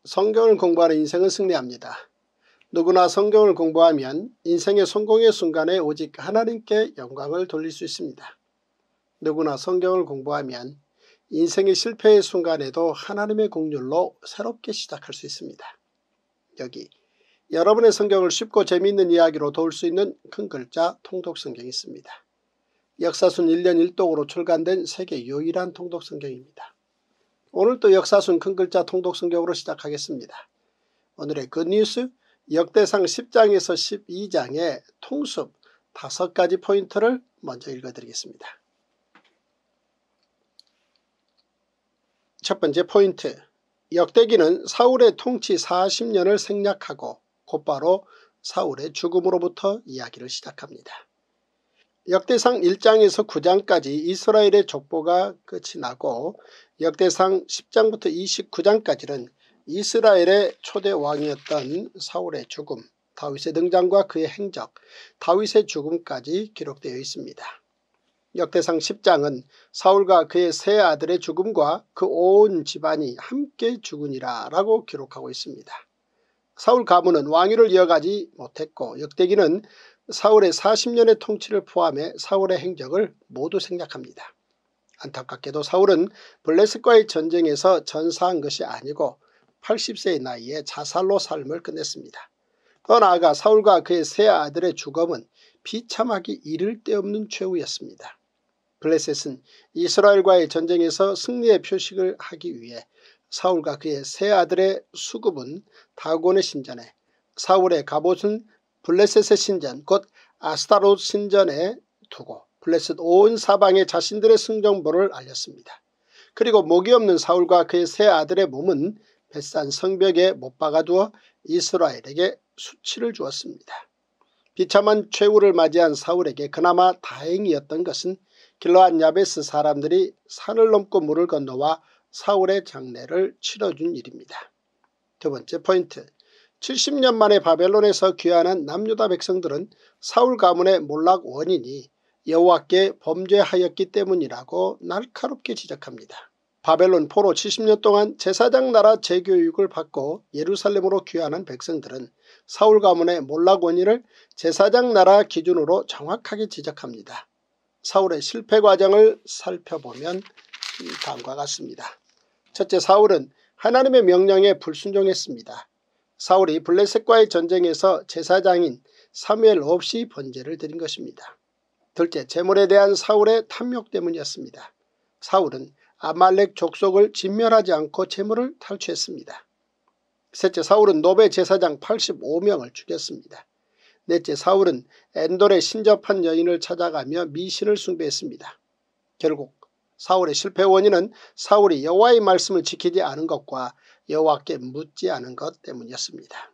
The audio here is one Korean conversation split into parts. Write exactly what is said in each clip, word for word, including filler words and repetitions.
성경을 공부하는 인생은 승리합니다. 누구나 성경을 공부하면 인생의 성공의 순간에 오직 하나님께 영광을 돌릴 수 있습니다. 누구나 성경을 공부하면 인생의 실패의 순간에도 하나님의 긍휼로 새롭게 시작할 수 있습니다. 여기 여러분의 성경을 쉽고 재미있는 이야기로 도울 수 있는 큰 글자 통독성경이 있습니다. 역사순 일 년 일 독으로 출간된 세계 유일한 통독성경입니다. 오늘도 역사순 큰 글자 통독성경으로 시작하겠습니다. 오늘의 굿뉴스 역대상 십 장에서 십이 장의 통습 다섯 가지 포인트를 먼저 읽어드리겠습니다. 첫 번째 포인트, 역대기는 사울의 통치 사십 년을 생략하고 곧바로 사울의 죽음으로부터 이야기를 시작합니다. 역대상 일 장에서 구 장까지 이스라엘의 족보가 끝이 나고 역대상 십 장부터 이십구 장까지는 이스라엘의 초대 왕이었던 사울의 죽음, 다윗의 등장과 그의 행적, 다윗의 죽음까지 기록되어 있습니다. 역대상 십 장은 사울과 그의 세 아들의 죽음과 그 온 집안이 함께 죽으니라 라고 기록하고 있습니다. 사울 가문은 왕위를 이어가지 못했고 역대기는 사울의 사십 년의 통치를 포함해 사울의 행적을 모두 생략합니다. 안타깝게도 사울은 블레셋과의 전쟁에서 전사한 것이 아니고 팔십 세의 나이에 자살로 삶을 끝냈습니다. 더 나아가 사울과 그의 세 아들의 죽음은 비참하기 이를 데 없는 최후였습니다. 블레셋은 이스라엘과의 전쟁에서 승리의 표식을 하기 위해 사울과 그의 세 아들의 수급은 다곤의 신전에, 사울의 갑옷은 블레셋의 신전 곧 아스타롯 신전에 두고 블레셋 온 사방에 자신들의 승정보를 알렸습니다. 그리고 목이 없는 사울과 그의 세 아들의 몸은 벳산 성벽에 못 박아두어 이스라엘에게 수치를 주었습니다. 비참한 최후를 맞이한 사울에게 그나마 다행이었던 것은 길르앗 야베스 사람들이 산을 넘고 물을 건너와 사울의 장례를 치러준 일입니다. 두 번째 포인트, 칠십 년 만에 바벨론에서 귀환한 남유다 백성들은 사울 가문의 몰락 원인이 여호와께 범죄하였기 때문이라고 날카롭게 지적합니다. 바벨론 포로 칠십 년 동안 제사장 나라 재교육을 받고 예루살렘으로 귀환한 백성들은 사울 가문의 몰락 원인을 제사장 나라 기준으로 정확하게 지적합니다. 사울의 실패 과정을 살펴보면 다음과 같습니다. 첫째, 사울은 하나님의 명령에 불순종했습니다. 사울이 블레셋과의 전쟁에서 제사장인 사무엘 없이 번제를 드린 것입니다. 둘째, 재물에 대한 사울의 탐욕 때문이었습니다. 사울은 아말렉 족속을 진멸하지 않고 재물을 탈취했습니다. 셋째, 사울은 노베 제사장 팔십오 명을 죽였습니다. 넷째, 사울은 엔돌에 신접한 여인을 찾아가며 미신을 숭배했습니다. 결국 사울의 실패 원인은 사울이 여호와의 말씀을 지키지 않은 것과 여호와께 묻지 않은 것 때문이었습니다.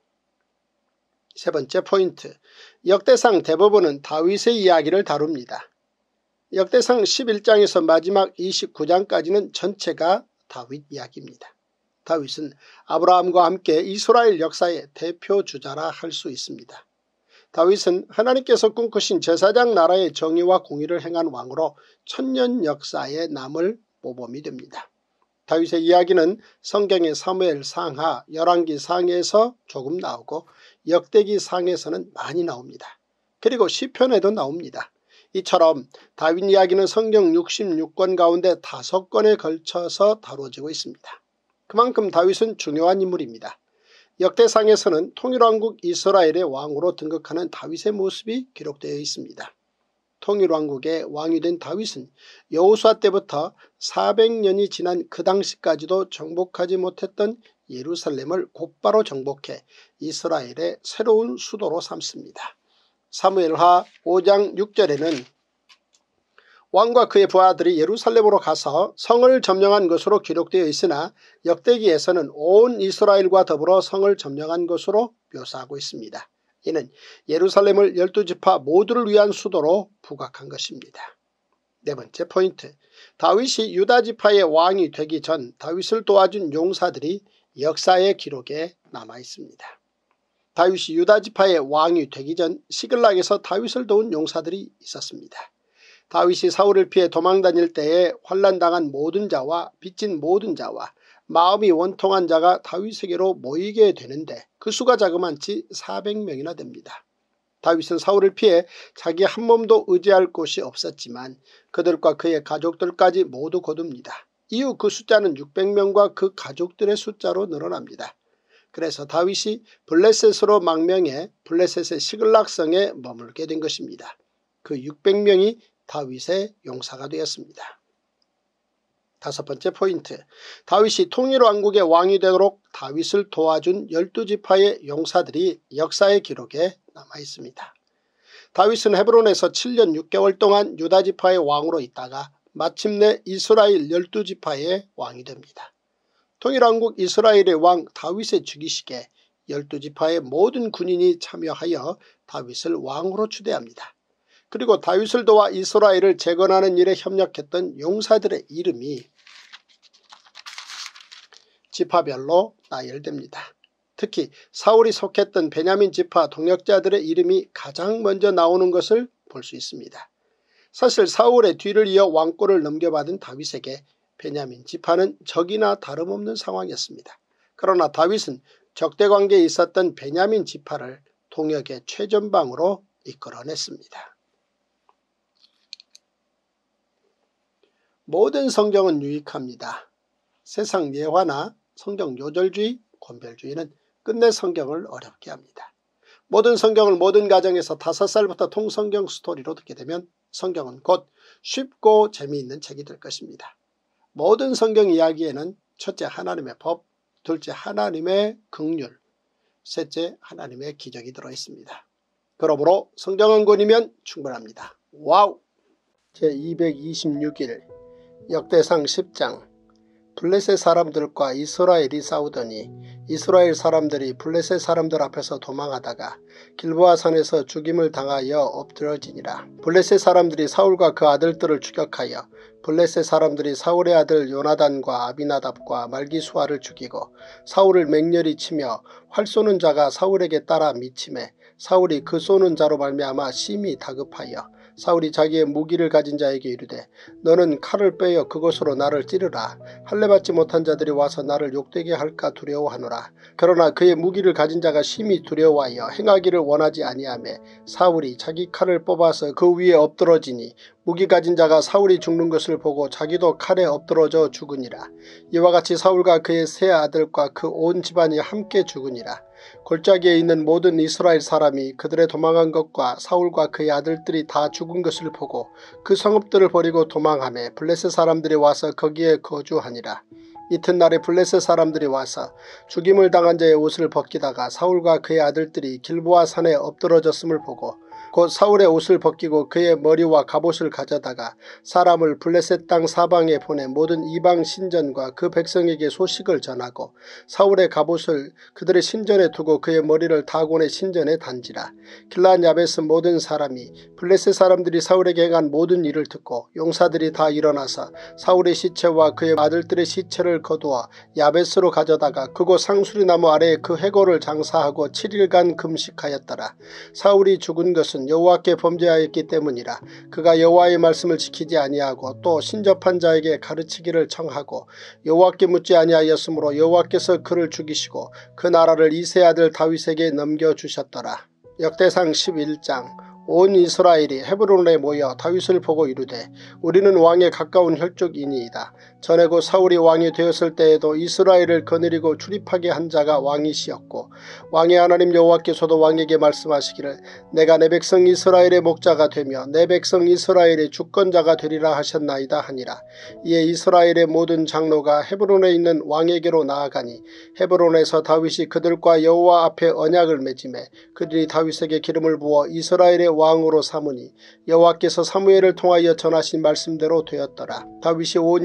세 번째 포인트, 역대상 대부분은 다윗의 이야기를 다룹니다. 역대상 십일 장에서 마지막 이십구 장까지는 전체가 다윗 이야기입니다. 다윗은 아브라함과 함께 이스라엘 역사의 대표 주자라 할 수 있습니다. 다윗은 하나님께서 꿈꾸신 제사장 나라의 정의와 공의를 행한 왕으로 천년 역사에 남을 모범이 됩니다. 다윗의 이야기는 성경의 사무엘 상하, 열왕기 상에서 조금 나오고 역대기 상에서는 많이 나옵니다. 그리고 시편에도 나옵니다. 이처럼 다윗 이야기는 성경 육십육 권 가운데 다섯 권에 걸쳐서 다루어지고 있습니다. 그만큼 다윗은 중요한 인물입니다. 역대상에서는 통일왕국 이스라엘의 왕으로 등극하는 다윗의 모습이 기록되어 있습니다. 통일왕국의 왕이 된 다윗은 여호수아 때부터 사백 년이 지난 그 당시까지도 정복하지 못했던 예루살렘을 곧바로 정복해 이스라엘의 새로운 수도로 삼습니다. 사무엘하 오 장 육 절에는 왕과 그의 부하들이 예루살렘으로 가서 성을 점령한 것으로 기록되어 있으나 역대기에서는 온 이스라엘과 더불어 성을 점령한 것으로 묘사하고 있습니다. 이는 예루살렘을 열두 지파 모두를 위한 수도로 부각한 것입니다. 네 번째 포인트, 다윗이 유다 지파의 왕이 되기 전 다윗을 도와준 용사들이 역사의 기록에 남아 있습니다. 다윗이 유다 지파의 왕이 되기 전 시글락에서 다윗을 도운 용사들이 있었습니다. 다윗이 사울을 피해 도망다닐 때에 환난당한 모든 자와 빚진 모든 자와 마음이 원통한 자가 다윗에게로 모이게 되는데 그 수가 자그만치 사백 명이나 됩니다. 다윗은 사울을 피해 자기 한 몸도 의지할 곳이 없었지만 그들과 그의 가족들까지 모두 거둡니다. 이후 그 숫자는 육백 명과 그 가족들의 숫자로 늘어납니다. 그래서 다윗이 블레셋으로 망명해 블레셋의 시글락성에 머물게 된 것입니다. 그 육백 명이 다윗의 용사가 되었습니다. 다섯 번째 포인트, 다윗이 통일왕국의 왕이 되도록 다윗을 도와준 열두 지파의 용사들이 역사의 기록에 남아있습니다. 다윗은 헤브론에서 칠 년 육 개월 동안 유다 지파의 왕으로 있다가 마침내 이스라엘 열두 지파의 왕이 됩니다. 통일왕국 이스라엘의 왕 다윗의 즉위식에 열두 지파의 모든 군인이 참여하여 다윗을 왕으로 추대합니다. 그리고 다윗을 도와 이스라엘을 재건하는 일에 협력했던 용사들의 이름이 지파별로 나열됩니다. 특히 사울이 속했던 베냐민 지파 동역자들의 이름이 가장 먼저 나오는 것을 볼 수 있습니다. 사실 사울의 뒤를 이어 왕권을 넘겨받은 다윗에게 베냐민 지파는 적이나 다름없는 상황이었습니다. 그러나 다윗은 적대관계에 있었던 베냐민 지파를 동역의 최전방으로 이끌어냈습니다. 모든 성경은 유익합니다. 세상 예화나 성경 요절주의, 권별주의는 끝내 성경을 어렵게 합니다. 모든 성경을 모든 가정에서 다섯 살부터 통성경 스토리로 듣게 되면 성경은 곧 쉽고 재미있는 책이 될 것입니다. 모든 성경 이야기에는 첫째 하나님의 법, 둘째 하나님의 긍휼, 셋째 하나님의 기적이 들어있습니다. 그러므로 성경 한 권이면 충분합니다. 와우! 제이백이십육 일 역대상 십 장. 블레셋 사람들과 이스라엘이 싸우더니 이스라엘 사람들이 블레셋 사람들 앞에서 도망하다가 길보아 산에서 죽임을 당하여 엎드러지니라. 블레셋 사람들이 사울과 그 아들들을 추격하여 블레셋 사람들이 사울의 아들 요나단과 아비나답과 말기수아를 죽이고 사울을 맹렬히 치며 활 쏘는 자가 사울에게 따라 미치매 사울이 그 쏘는 자로 말미암아 심히 다급하여 사울이 자기의 무기를 가진 자에게 이르되 너는 칼을 빼어 그것으로 나를 찌르라. 할례받지 못한 자들이 와서 나를 욕되게 할까 두려워하노라. 그러나 그의 무기를 가진 자가 심히 두려워하여 행하기를 원하지 아니하매 사울이 자기 칼을 뽑아서 그 위에 엎드러지니 무기 가진 자가 사울이 죽는 것을 보고 자기도 칼에 엎드러져 죽으니라. 이와 같이 사울과 그의 세 아들과 그 온 집안이 함께 죽으니라. 골짜기에 있는 모든 이스라엘 사람이 그들의 도망한 것과 사울과 그의 아들들이 다 죽은 것을 보고 그 성읍들을 버리고 도망하며 블레셋 사람들이 와서 거기에 거주하니라. 이튿날에 블레셋 사람들이 와서 죽임을 당한 자의 옷을 벗기다가 사울과 그의 아들들이 길보아 산에 엎드러졌음을 보고 곧 사울의 옷을 벗기고 그의 머리와 갑옷을 가져다가 사람을 블레셋 땅 사방에 보내 모든 이방 신전과 그 백성에게 소식을 전하고 사울의 갑옷을 그들의 신전에 두고 그의 머리를 다곤의 신전에 단지라. 길르앗 야베스 모든 사람이 블레셋 사람들이 사울에게 행한 모든 일을 듣고 용사들이 다 일어나서 사울의 시체와 그의 아들들의 시체를 거두어 야베스로 가져다가 그곳 상수리나무 아래에 그 해골을 장사하고 칠 일간 금식하였더라. 사울이 죽은 것은 여호와께 범죄하였기 때문이라. 그가 여호와의 말씀을 지키지 아니하고 또 신접한 자에게 가르치기를 청하고 여호와께 묻지 아니하였으므로 여호와께서 그를 죽이시고 그 나라를 이세 아들 다윗에게 넘겨주셨더라. 역대상 십일 장. 온 이스라엘이 헤브론에 모여 다윗을 보고 이르되 우리는 왕에 가까운 혈족이니이다. 전에 곧 사울이 왕이 되었을 때에도 이스라엘을 거느리고 출입하게 한 자가 왕이시었고 왕의 하나님 여호와께서도 왕에게 말씀하시기를 내가 내 백성 이스라엘의 목자가 되며 내 백성 이스라엘의 주권자가 되리라 하셨나이다 하니라. 이에 이스라엘의 모든 장로가 헤브론에 있는 왕에게로 나아가니 헤브론에서 다윗이 그들과 여호와 앞에 언약을 맺음에 그들이 다윗에게 기름을 부어 이스라엘의 왕으로 삼으니 여호와께서 사무엘을 통하여 전하신 말씀대로 되었더라. 다윗이 온 이스라엘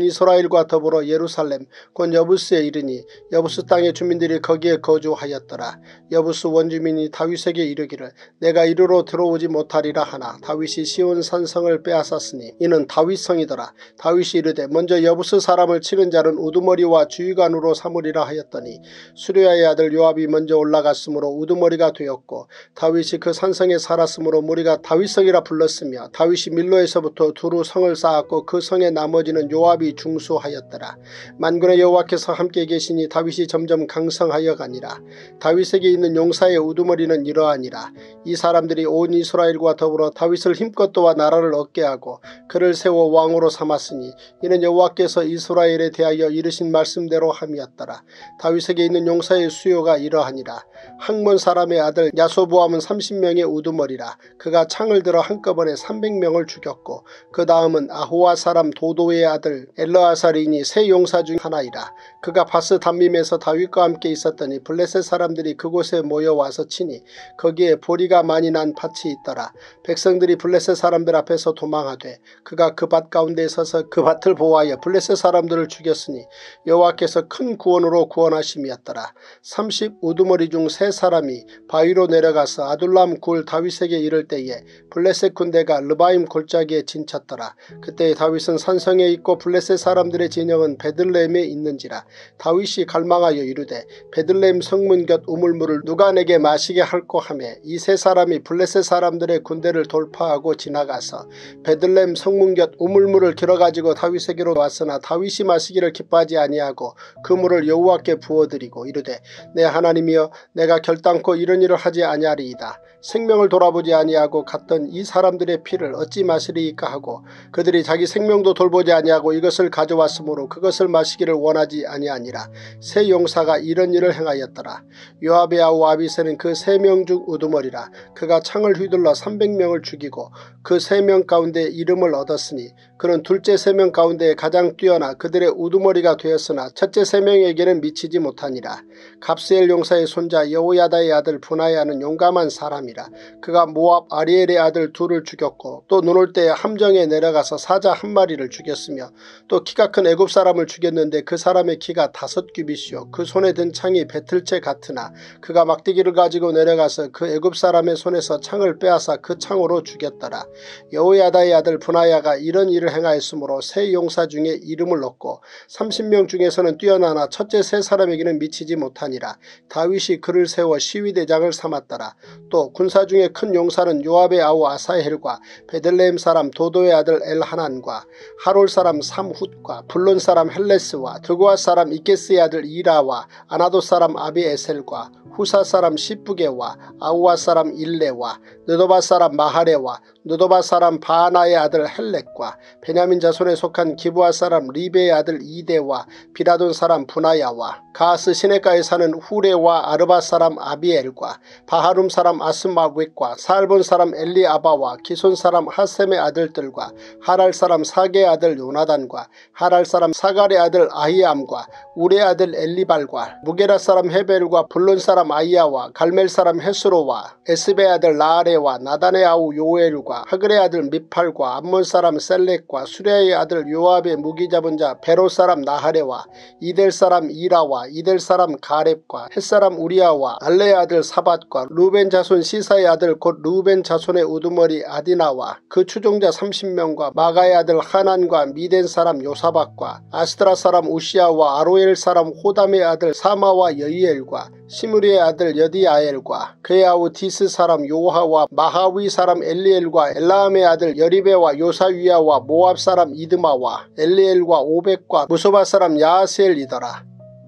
이스라엘과 더불어 예루살렘 곧 여부스에 이르니 여부스 땅의 주민들이 거기에 거주하였더라. 여부스 원주민이 다윗에게 이르기를 내가 이리로 들어오지 못하리라 하나 다윗이 시온 산성을 빼앗았으니 이는 다윗성이더라. 다윗이 이르되 먼저 여부스 사람을 치는 자는 우두머리와 주의관으로 삼으리라 하였더니 수르야의 아들 요압이 먼저 올라갔으므로 우두머리가 되었고 다윗이 그 산성에 살았으므로 무리가 다윗성이라 불렀으며 다윗이 밀로에서부터 두루 성을 쌓았고 그 성의 나머지는 요압이 중수하였더라. 만군의 여호와께서 함께 계시니 다윗이 점점 강성하여 가니라. 다윗에게 있는 용사의 우두머리는 이러하니라. 이 사람들이 온 이스라엘과 더불어 다윗을 힘껏 도와 나라를 얻게 하고 그를 세워 왕으로 삼았으니 이는 여호와께서 이스라엘에 대하여 이르신 말씀대로 함이었더라. 다윗에게 있는 용사의 수요가 이러하니라. 학몬 사람의 아들 야소보암은 삼십 명의 우두머리라. 그가 창을 들어 한꺼번에 삼백 명을 죽였고 그 다음은 아호와 사람 도도의 아들 엘르아살이니 세 용사 중 하나이라. 그가 바스 담밈에서 다윗과 함께 있었더니 블레셋 사람들이 그곳에 모여와서 치니 거기에 보리가 많이 난 밭이 있더라. 백성들이 블레셋 사람들 앞에서 도망하되 그가 그 밭 가운데 서서 그 밭을 보호하여 블레셋 사람들을 죽였으니 여호와께서 큰 구원으로 구원하심이었더라. 삼십 우두머리 중 세 사람이 바위로 내려가서 아둘람 굴 다윗에게 이를 때에 블레셋 군대가 르바임 골짜기에 진쳤더라. 그때 다윗은 산성에 있고 블레셋 사람들의 진영은 베들레헴에 있는지라. 다윗이 갈망하여 이르되 베들레헴 성문 곁 우물물을 누가 내게 마시게 할꼬 하매 이 세 사람이 블레셋 사람들의 군대를 돌파하고 지나가서 베들레헴 성문 곁 우물물을 길어가지고 다윗에게로 왔으나 다윗이 마시기를 기뻐하지 아니하고 그 물을 여호와께 부어드리고 이르되 내 하나님이여 내가 결단코 이런 일을 하지 아니하리이다. 생명을 돌아보지 아니하고 갔던 이 사람들의 피를 어찌 마시리이까 하고 그들이 자기 생명도 돌보지 아니하고 이것을 가져왔으므로 그것을 마시기를 원하지 아니하니라. 세 용사가 이런 일을 행하였더라. 요압의 아우 아비새는 그 세 명 중 우두머리라. 그가 창을 휘둘러 삼백 명을 죽이고 그 세 명 가운데 이름을 얻었으니 그는 둘째 세 명 가운데 가장 뛰어나 그들의 우두머리가 되었으나 첫째 세 명에게는 미치지 못하니라. 갑스엘 용사의 손자 여호야다의 아들 분하야는 용감한 사람이라. 그가 모압 아리엘의 아들 둘을 죽였고 또 눈 올 때 함정에 내려가서 사자 한 마리를 죽였으며 또 키가 큰 애굽 사람을 죽였는데 그 사람의 키가 다섯 규빗이요 그 손에 든 창이 배틀채 같으나 그가 막대기를 가지고 내려가서 그 애굽 사람의 손에서 창을 빼앗아 그 창으로 죽였더라. 여호야다의 아들 분하야가 이런 일을 행하였으므로 세 용사 중에 이름을 얻고 삼십 명 중에서는 뛰어나나 첫째 세 사람에게는 미치지 못하니라. 다윗이 그를 세워 시위대장을 삼았더라. 또 군사 중에 큰 용사는 요압의 아우 아사헬과 베들레헴 사람 도도의 아들 엘하난과 하롤 사람 삼훗과 블론 사람 헬레스와 드고아 사람 이게스의 아들 이라와 아나도 사람 아비에셀과 후사 사람 시프게와 아우아 사람 일레와 느도바 사람 마하레와 느도바 사람 바하나의 아들 헬렉과 베냐민 자손에 속한 기브아 사람 리베의 아들 이데와 비라돈 사람 분하야와 가스 시내가에 사는 후레와 아르바 사람 아비엘과 바하룸 사람 아스마웻과 살본 사람 엘리아바와 기손 사람 하셈의 아들들과 하랄 사람 사게의 아들 요나단과 하랄 사람 사갈의 아들 아히암과 우레 아들 엘리발과 무게라 사람 헤벨과 블론 사람 아이야와 갈멜 사람 헤스로와 에스베의 아들 라아레와 나단의 아우 요엘과 하글의 아들 미팔과 암몬 사람 셀렉과 수레의 아들 요압의 무기 잡은 자 베로 사람 나하레와 이델 사람 이라와 이델 사람 가렙과 햇사람 우리아와 알레의 아들 사밧과 루벤 자손 시사의 아들 곧 루벤 자손의 우두머리 아디나와 그 추종자 삼십 명과 마가의 아들 하난과 미덴 사람 요사박과 아스트라 사람 우시아와 아로엘 사람 호담의 아들 사마와 여이엘과 시므리의 아들 여디아엘과 그의 아우 디스 사람 요하와 마하위 사람 엘리엘과 엘라함의 아들 여리베와 요사위아와 모압 사람 이드마와 엘리엘과 오백과 무소바 사람 야하스엘이더라.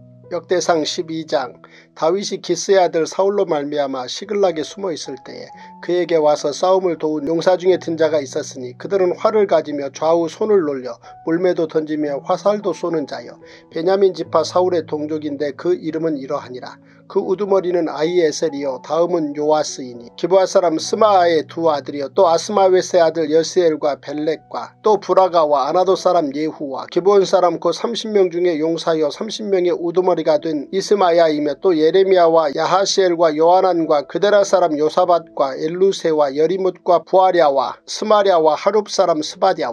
역대상 십이 장. 다윗이 기스의 아들 사울로 말미암아 시글락에 숨어있을 때에 그에게 와서 싸움을 도운 용사 중에 든 자가 있었으니 그들은 활을 가지며 좌우 손을 놀려 물매도 던지며 화살도 쏘는 자여 베냐민 지파 사울의 동족인데 그 이름은 이러하니라. 그 우두머리는 아히에셀이요 다음은 요아스이니 기브아 사람 스마아의 두 아들이요 또 아스마웨스의 아들 여스엘과 벨렉과 또 브라가와 아나도 사람 예후와 기브온 사람 곧 삼십 명 중에 용사여 삼십 명의 우두머리가 된 이스마야이며 또 예레미야와 야하시엘과 요하난과 그데라 사람 요사밧과 엘루세와 여리뭇과 부아랴와 스마랴와 하룹 사람 스바랴와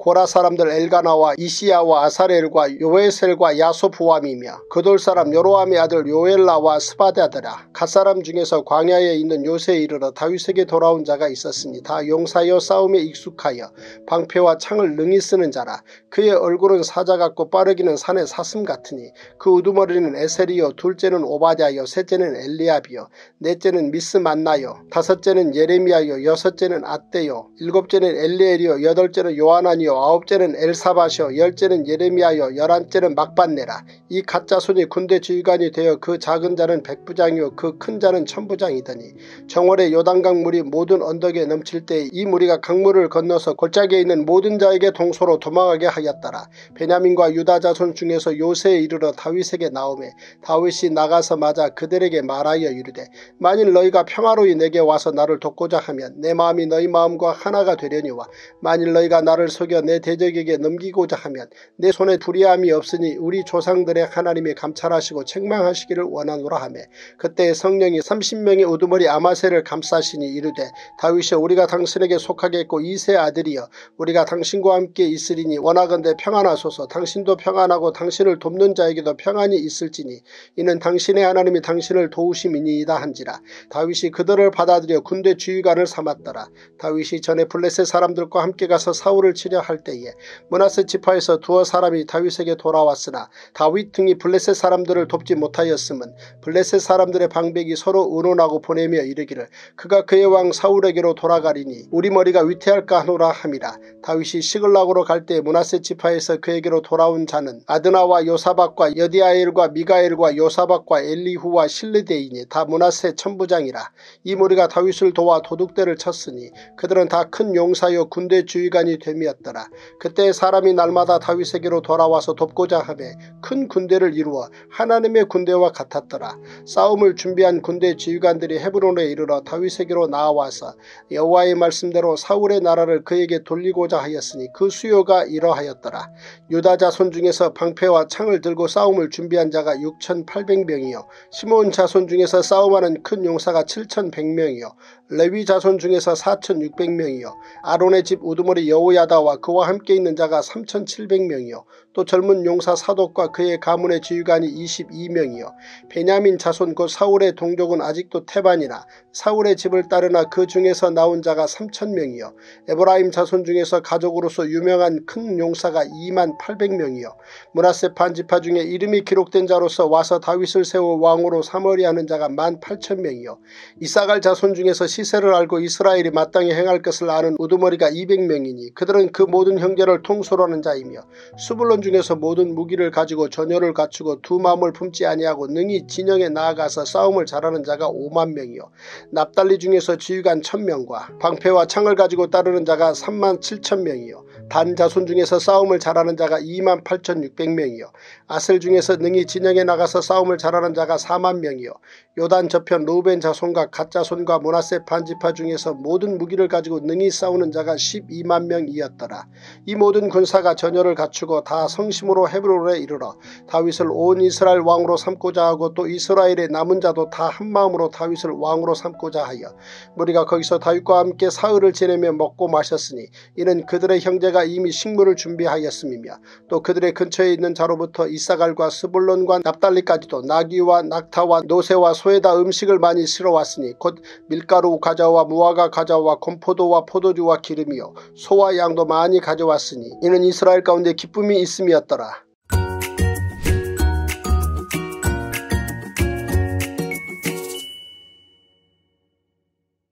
고라 사람들 엘가나와 이시야와 아사렐과 요에셀과 야소부암이며 그돌 사람 요로함의 아들 요엘라와 스바다더라. 갓사람 중에서 광야에 있는 요새에 이르러 다윗에게 돌아온 자가 있었으니 다 용사여 싸움에 익숙하여 방패와 창을 능히 쓰는 자라. 그의 얼굴은 사자 같고 빠르기는 산의 사슴 같으니 그 우두머리는 에셀이요 둘째는 오바댜요 셋째는 엘리압이요 넷째는 미스만나요 다섯째는 예레미야요 여섯째는 앗대요 일곱째는 엘리엘이요 여덟째는 요하나니요 아홉째는 엘사밧이요 열째는 예레미야요 열한째는 막반네라. 이 갓자손이 군대 지휘관이 되어 그 작은 자는 백부장이요 그 큰 자는 천부장이더니 정월에 요단강 물이 모든 언덕에 넘칠 때 이 무리가 강물을 건너서 골짜기에 있는 모든 자에게 동서로 도망하게 하였더라. 베냐민과 유다 자손 중에서 요새에 이르러 다윗에게 나오매 다윗이 나가서 맞아 그들에게 말하여 이르되 만일 너희가 평화로이 내게 와서 나를 돕고자 하면 내 마음이 너희 마음과 하나가 되려니와 만일 너희가 나를 속여 내 대적에게 넘기고자 하면 내 손에 불의함이 없으니 우리 조상들의 하나님이 감찰하시고 책망하시기를 원하노라 하매 그때 성령이 삼십 명의 우두머리 아마새를 감싸시니 이르되 다윗이여 우리가 당신에게 속하겠고 이세 아들이여 우리가 당신과 함께 있으리니 원하건대 평안하소서. 당신도 평안하고 당신을 돕는 자에게도 평안이 있을지니 이는 당신의 하나님이 당신을 도우심이니이다 한지라. 다윗이 그들을 받아들여 군대 주의관을 삼았더라. 다윗이 전에 블레셋 사람들과 함께 가서 사울을 치려 할 때에 므낫세 지파에서 두어 사람이 다윗에게 돌아왔으나 다윗 등이 블레셋 사람들을 돕지 못하였음은 블레셋 사람들의 방백이 서로 의논하고 보내며 이르기를 그가 그의 왕 사울에게로 돌아가리니 우리 머리가 위태할까 하노라 함이라. 다윗이 시글락으로 갈 때 므낫세 지파에서 그에게로 돌아온 자는 아드나와 요사박과 여디아엘과 미가엘과 요사박과 엘리후와 실르데이니 다 므낫세 천부장이라. 이 무리가 다윗을 도와 도둑대를 쳤으니 그들은 다 큰 용사여 군대 주의관이 됨이었더라. 그때 사람이 날마다 다윗에게로 돌아와서 돕고자 하매 큰 군대를 이루어 하나님의 군대와 같았더라. 싸움을 준비한 군대 지휘관들이 헤브론에 이르러 다윗에게로 나와서 여호와의 말씀대로 사울의 나라를 그에게 돌리고자 하였으니 그 수요가 이러하였더라. 유다 자손 중에서 방패와 창을 들고 싸움을 준비한 자가 육천팔백 명이요 시므온 자손 중에서 싸움하는 큰 용사가 칠천백 명이요 레위 자손 중에서 사천육백 명이요 아론의 집 우두머리 여호야다와 그와 함께 있는 자가 삼천칠백 명이요 또 젊은 용사 사독과 그의 가문의 지휘관이 이십이 명이요 베냐민 자손 곧 사울의 동족은 아직도 태반이나 사울의 집을 따르나 그 중에서 나온 자가 삼천 명이요 에브라임 자손 중에서 가족으로서 유명한 큰 용사가 이만 팔백 명이요 므낫세 반지파 중에 이름이 기록된 자로서 와서 다윗을 세워 왕으로 삼으리 하는 자가 만 팔천 명이요 이사갈 자손 중에서 시세를 알고 이스라엘이 마땅히 행할 것을 아는 우두머리가 이백 명이니 그들은 그 모든 형제를 통솔하는 자이며 수불론 중에서 모든 무기를 가지고 전열을 갖추고 두 마음을 품지 아니하고 능히 진영에 나아가서 싸움을 잘하는 자가 오만 명이요 납달리 중에서 지휘관 천 명과 방패와 창을 가지고 따르는 자가 삼만 칠천 명이요 단 자손 중에서 싸움을 잘하는 자가 이만 팔천육백 명이요 아셀 중에서 능히 진영에 나가서 싸움을 잘하는 자가 사만 명이요 요단 저편 루벤 자손과 갓 자손과 므낫세 반지파 중에서 모든 무기를 가지고 능히 싸우는 자가 십이만 명이었더라. 이 모든 군사가 전열을 갖추고 다 성심으로 헤브론에 이르러 다윗을 온 이스라엘 왕으로 삼고자 하고 또 이스라엘의 남은 자도 다 한마음으로 다윗을 왕으로 삼고자 하여 무리가 거기서 다윗과 함께 사흘을 지내며 먹고 마셨으니 이는 그들의 형제가 이미 식물을 준비하였음이며 또 그들의 근처에 있는 자로부터 이사갈과 스불론과 납달리까지도 나귀와 낙타와 노새와 소에다 음식을 많이 실어왔으니 곧 밀가루 가져와 무화과 가져와 곰포도와 포도주와 기름이요 소와 양도 많이 가져왔으니 이는 이스라엘 가운데 기쁨이 있음이었더라.